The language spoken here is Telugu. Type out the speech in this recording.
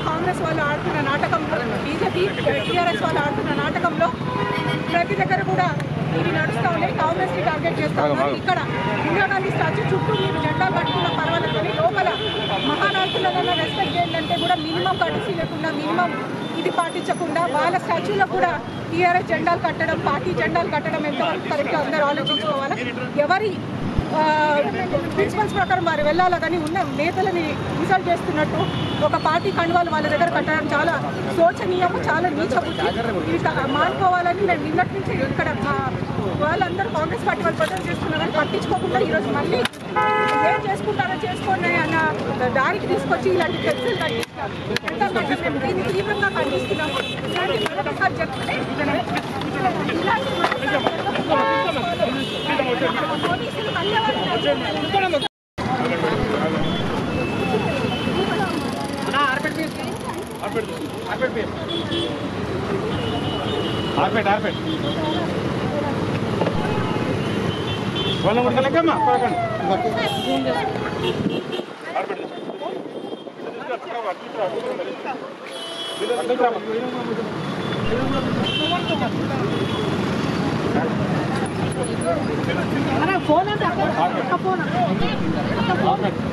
కాంగ్రెస్ వాళ్ళు ఆడుతున్న నాటకంలో, బీజేపీ టీఆర్ఎస్ వాళ్ళు ఆడుతున్న నాటకంలో ప్రతి దగ్గర కూడా ఇవి నడుస్తూ ఉన్నాయి. కాంగ్రెస్ని టార్గెట్ చేస్తూ ఉన్నారు. ఇక్కడ ఇందిరాగాంధీ స్టాచ్యూ చుట్టూ మీరు జెండా పట్టుకున్న పర్వాలని లోపల మహానాయకులలో రెస్పెక్ట్ చేయాలంటే కూడా మినిమం కర్టసీ లేకుండా, మినిమం ఇది పాటించకుండా వాళ్ళ స్టాచ్యూలో కూడా టీఆర్ఎస్ జెండాలు కట్టడం, పార్టీ జెండాలు కట్టడం ఎంతవరకు కరెక్ట్గా అందరూ ఆలోచించుకోవాలి. ఎవరి ప్రిన్సిపల్స్ ప్రకారం వారు వెళ్ళాలా కానీ ఉన్న నేతలని ఇన్సల్ట్ చేస్తున్నట్టు ఒక పార్టీ కండువాలు వాళ్ళ దగ్గర కట్టడం చాలా శోచనీయము, చాలా నీచబుద్ధి. ఇది మానుకోవాలని నేను నిన్నటి నుంచి ఇక్కడ వాళ్ళందరూ కాంగ్రెస్ పార్టీ వాళ్ళు ప్రొటెస్ట్ చేస్తున్నారని పట్టించుకోకుండా ఈరోజు మళ్ళీ ఏం చేసుకుంటారో చేసుకోండి అన్న దారికి తీసుకొచ్చి ఇలాంటి చర్చలు కట్టిస్తారు. మేము దీన్ని తీవ్రంగా ఖండిస్తున్నాము. మరొకసారి చెప్తే పోలీసులు వాళ్ళ ఉడకలేకమ్మా ఫోన్ అంటే